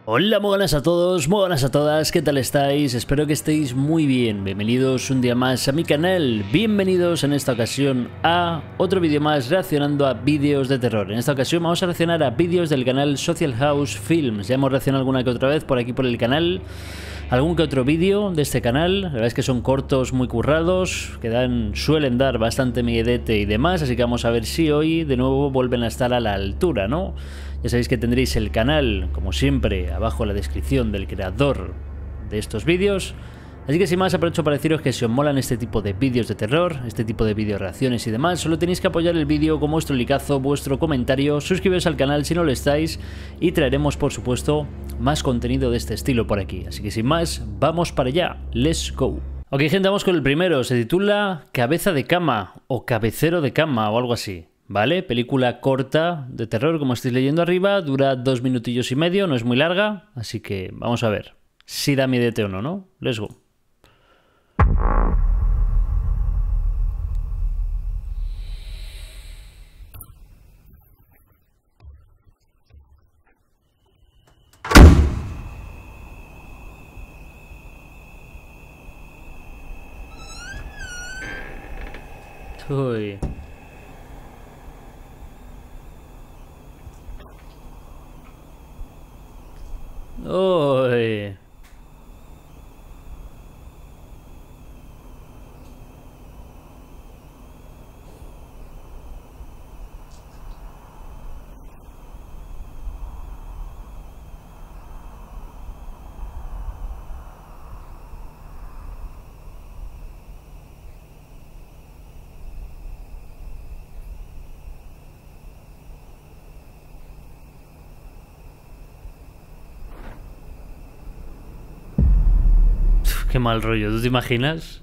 Hola, muy buenas a todos, muy buenas a todas, ¿qué tal estáis? Espero que estéis muy bien, bienvenidos un día más a mi canal, bienvenidos en esta ocasión a otro vídeo más reaccionando a vídeos de terror. En esta ocasión vamos a reaccionar a vídeos del canal Social House Films, ya hemos reaccionado alguna que otra vez por aquí por el canal, algún que otro vídeo de este canal, la verdad es que son cortos muy currados, que suelen dar bastante miedete y demás, así que vamos a ver si hoy de nuevo vuelven a estar a la altura, ¿no? Ya sabéis que tendréis el canal, como siempre, abajo en la descripción del creador de estos vídeos. Así que sin más aprovecho para deciros que si os molan este tipo de vídeos de terror, este tipo de vídeo reacciones y demás, solo tenéis que apoyar el vídeo con vuestro likeazo, vuestro comentario, suscribiros al canal si no lo estáis y traeremos por supuesto más contenido de este estilo por aquí. Así que sin más, vamos para allá, let's go. Ok gente, vamos con el primero, se titula Cabeza de cama o Cabecero de cama o algo así. ¿Vale? Película corta de terror, como estáis leyendo arriba, dura 2 minutillos y medio, no es muy larga, así que vamos a ver si da miedete o no, ¿no? Let's go. Uy. Uy. Qué mal rollo, ¿tú te imaginas?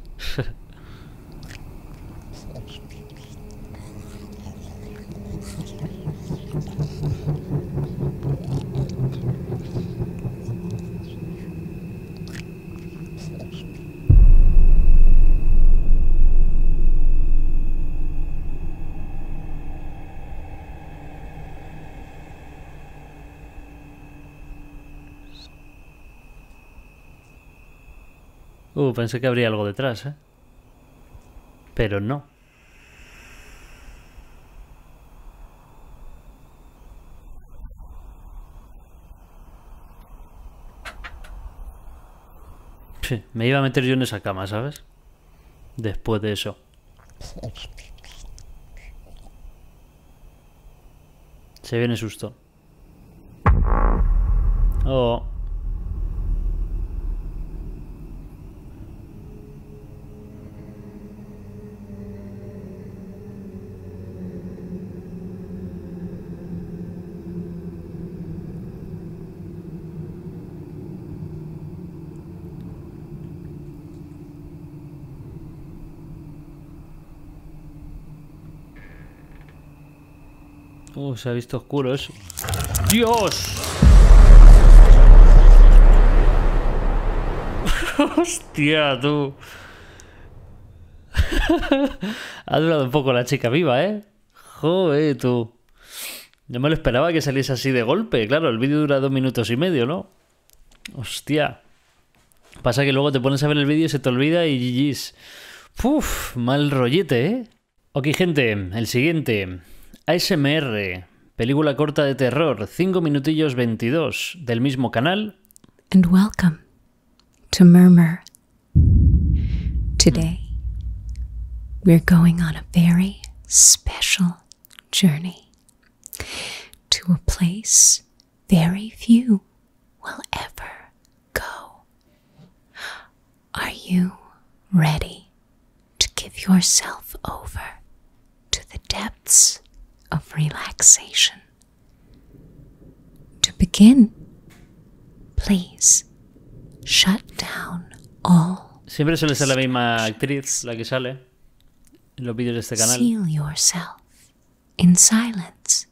Pensé que habría algo detrás, ¿eh? Pero no. Me iba a meter yo en esa cama, ¿sabes? Después de eso. Se viene susto. Oh. Se ha visto oscuro eso. ¡Dios! Hostia, tú. Ha durado un poco la chica viva, ¿eh? Joder, tú. No me lo esperaba que saliese así de golpe. Claro, el vídeo dura 2 minutos y medio, ¿no? Hostia. Pasa que luego te pones a ver el vídeo y se te olvida y GG's. Uf, mal rollete, ¿eh? Ok, gente, el siguiente. ASMR. Película corta de terror, 5 minutillos 22, del mismo canal. And welcome to Murmur. Today, we're going on a very special journey to a place very few will ever go. Are you ready to give yourself over to the depths of relaxation? To begin, please shut down all. Siempre suele ser la misma actriz la que sale en los vídeos de este canal. Seal yourself in silence.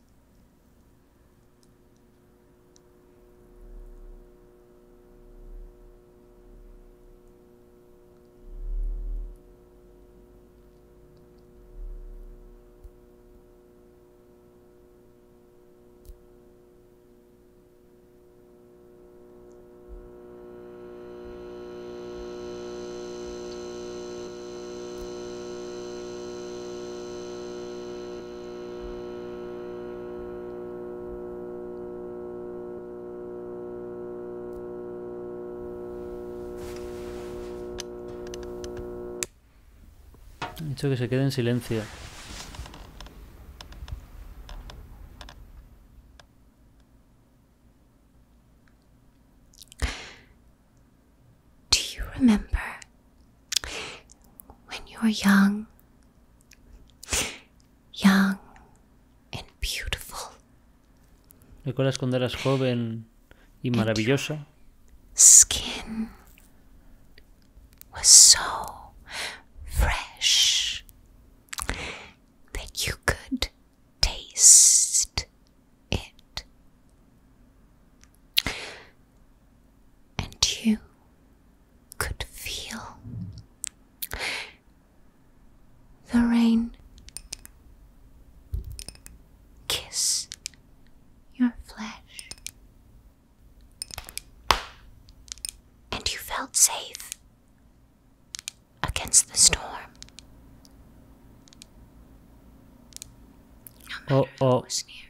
He dicho que se quede en silencio. Do you remember when you were young and beautiful? ¿Recuerdas cuando eras joven y maravillosa? Skin was so fresh that you could taste it, and you could feel the rain kiss your flesh, and you felt safe against the storm. No matter who was near.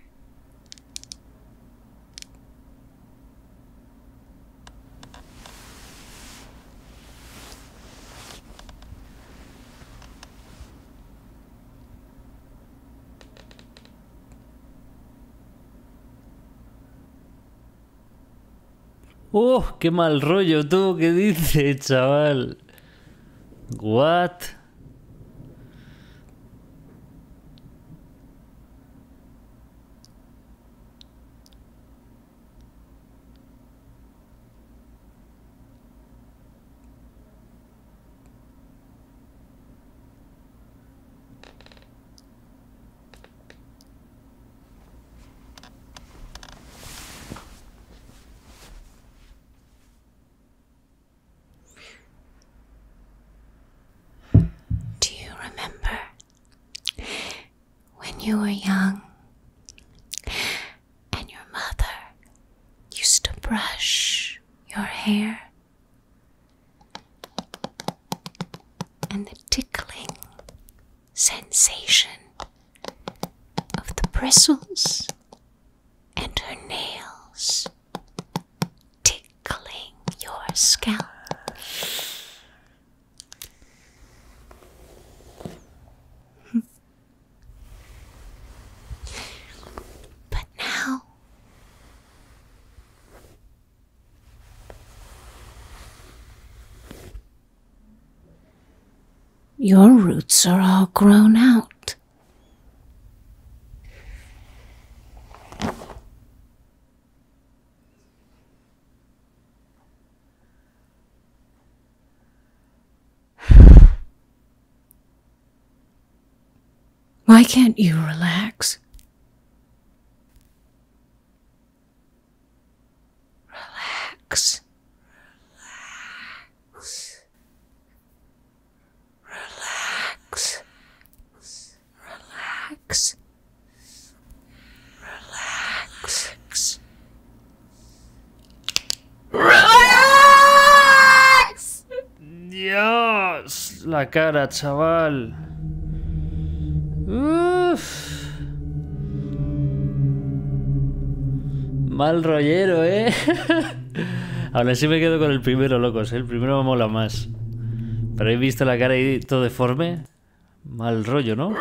¡Oh! ¡Qué mal rollo tú! ¿Qué dices, chaval? ¿What? Do you remember when you were young and your mother used to brush your hair, and the tickling sensation of the bristles and her nails tickling your scalp? But now your roots are all grown out. Why can't you relax? Relax. Relax. Relax. Relax. Relax. Dios, la cara, chaval. Uf. Mal rollero, ¿eh? Aún así me quedo con el primero, locos, ¿eh? El primero me mola más. Pero he visto la cara ahí todo deforme. Mal rollo, ¿no?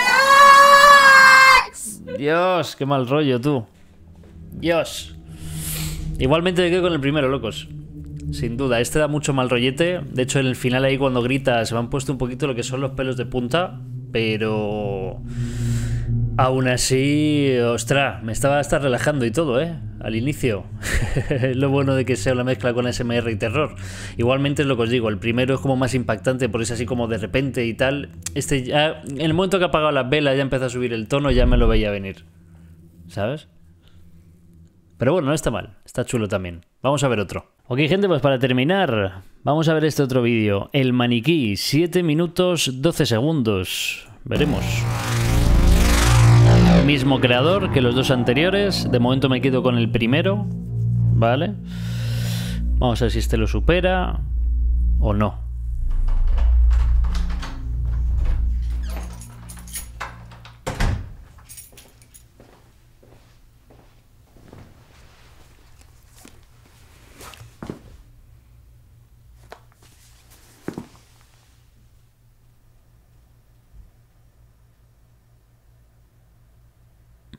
Dios, qué mal rollo, tú. Dios. Igualmente me quedo con el primero, locos. Sin duda, este da mucho mal rollete. De hecho, en el final ahí cuando grita se me han puesto un poquito lo que son los pelos de punta. Pero... aún así, ostras, me estaba hasta relajando y todo, ¿eh? Al inicio. Lo bueno de que sea una mezcla con SMR y terror. Igualmente es lo que os digo, el primero es como más impactante porque es así como de repente y tal. Este ya, en el momento que ha apagado las velas ya empezó a subir el tono, ya me lo veía venir. ¿Sabes? Pero bueno, no está mal, está chulo también. Vamos a ver otro. Ok, gente, pues para terminar, vamos a ver este otro vídeo. El maniquí, 7 minutos 12 segundos. Veremos. Mismo creador que los dos anteriores. De momento me quedo con el primero. Vale. Vamos a ver si este lo supera o no.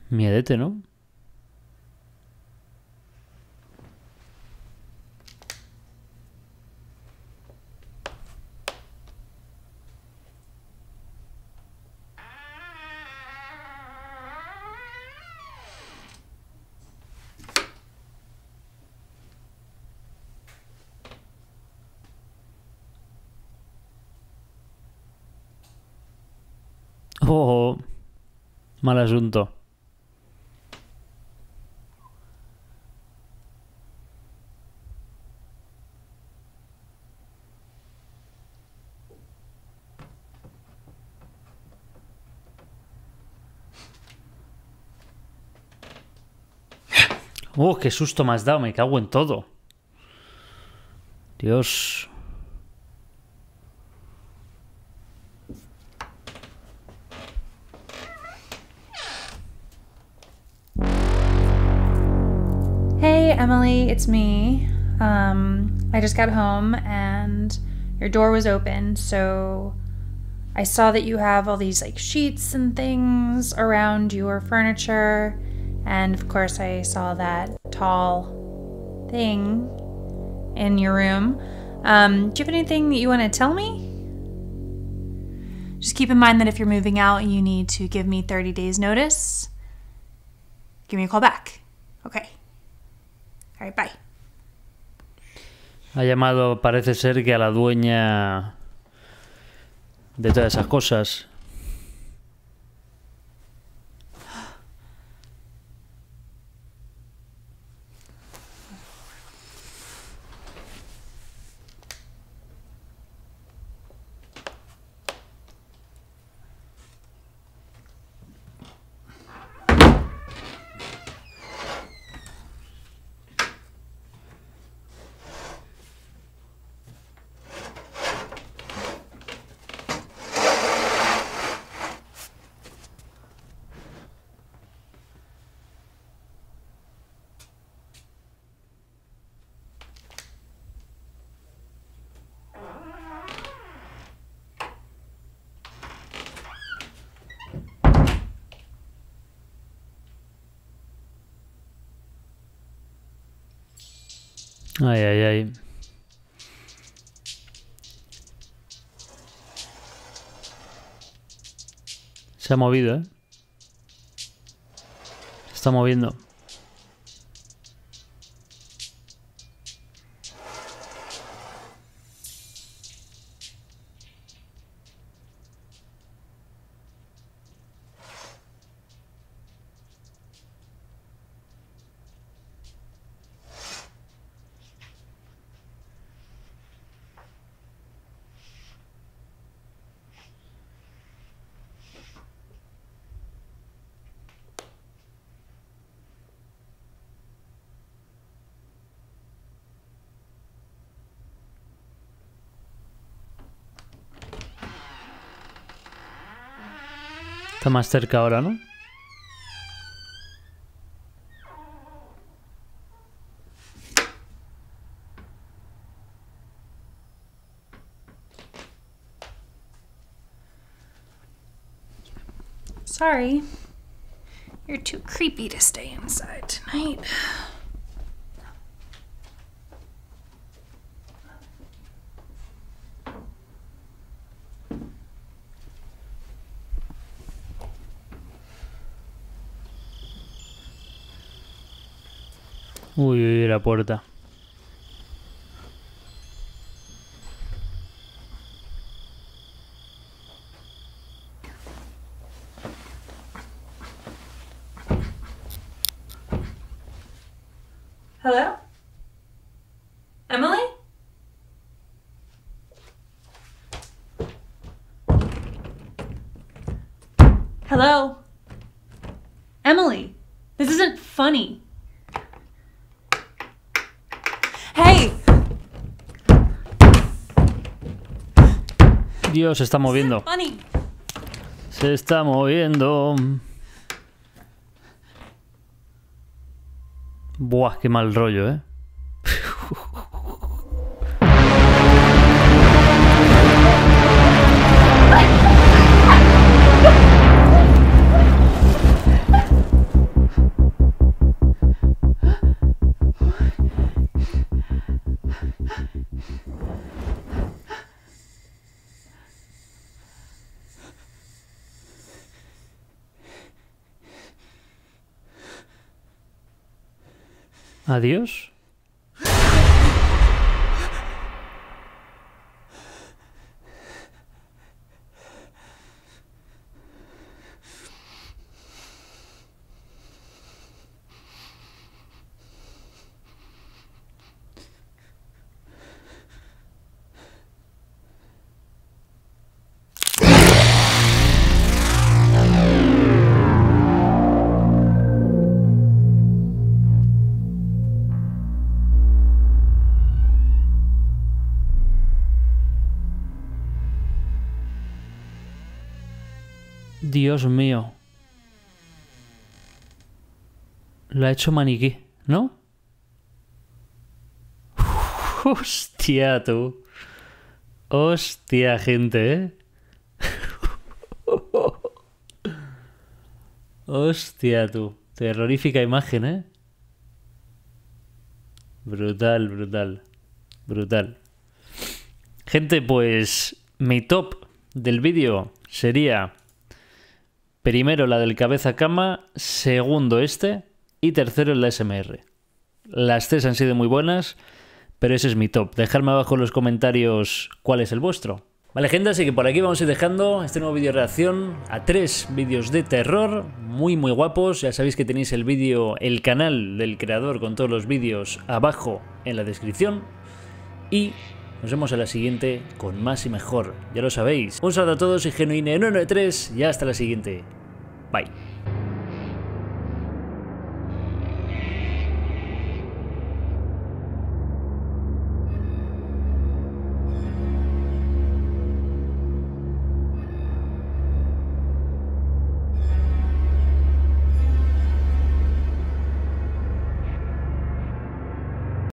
Miedete, ¿no? Oh, mal asunto. Oh, qué susto me has dado, me cago en todo. Dios. Hey, Emily, it's me. I just got home and your door was open, so I saw that you have all these like sheets and things around your furniture, and of course I saw that tall thing in your room. Do you have anything that you want to tell me? Just keep in mind that if you're moving out, you need to give me 30 days notice. Give me a call back. Okay. All right, bye. Ha llamado, parece ser que a la dueña de todas esas cosas. Ay, ay, ay. Se ha movido, ¿eh? Se está moviendo. Está más cerca ahora, ¿no? Sorry. You're too creepy to stay inside tonight. Uy, uy, la puerta. Hello? Emily? Hello? Emily, this isn't funny. Hey! Dios, se está moviendo. Funny. Se está moviendo. Buah, qué mal rollo, ¿eh? Adiós. Dios mío. Lo ha hecho maniquí, ¿no? Hostia, tú. Hostia, gente, ¿eh? Hostia, tú. Terrorífica imagen, ¿eh? Brutal, brutal. Brutal. Gente, pues mi top del vídeo sería... Primero la del cabeza cama, segundo este y tercero el de SMR. Las tres han sido muy buenas, pero ese es mi top. Dejadme abajo en los comentarios cuál es el vuestro. Vale, gente, así que por aquí vamos a ir dejando este nuevo vídeo de reacción a 3 vídeos de terror muy guapos. Ya sabéis que tenéis el vídeo, el canal del creador con todos los vídeos abajo en la descripción. Y nos vemos en la siguiente con más y mejor, ya lo sabéis. Un saludo a todos y Genuine 193 y hasta la siguiente. Bye.